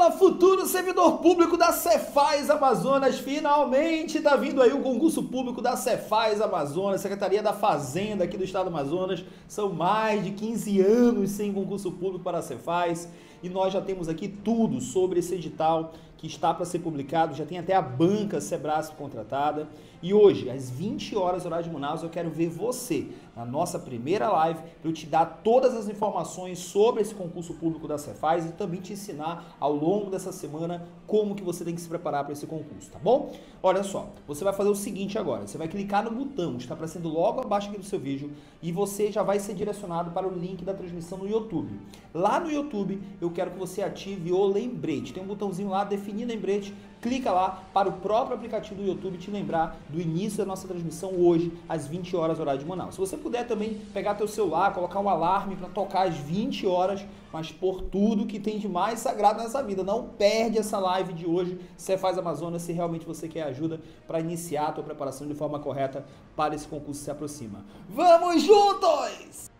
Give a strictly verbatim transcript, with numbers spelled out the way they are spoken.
Fala, futuro servidor público da Cefaz Amazonas, finalmente está vindo aí o concurso público da Cefaz Amazonas, Secretaria da Fazenda aqui do estado do Amazonas. São mais de quinze anos sem concurso público para a Cefaz e nós já temos aqui tudo sobre esse edital que está para ser publicado, já tem até a banca Sebrasp contratada. E hoje, às vinte horas, horário de Manaus, eu quero ver você na nossa primeira live para eu te dar todas as informações sobre esse concurso público da Cefaz e também te ensinar ao longo dessa semana como que você tem que se preparar para esse concurso, tá bom? Olha só, você vai fazer o seguinte agora, você vai clicar no botão que está aparecendo logo abaixo aqui do seu vídeo e você já vai ser direcionado para o link da transmissão no YouTube. Lá no YouTube, eu quero que você ative o lembrete, tem um botãozinho lá, definir lembrete, clica lá para o próprio aplicativo do YouTube te lembrar do início da nossa transmissão hoje, às vinte horas, horário de Manaus. Se você puder também pegar teu celular, colocar um alarme para tocar às vinte horas, mas por tudo que tem de mais sagrado nessa vida. Não perde essa live de hoje, Cefaz Amazonas, se realmente você quer ajuda para iniciar a tua preparação de forma correta para esse concurso que se aproxima. Vamos juntos!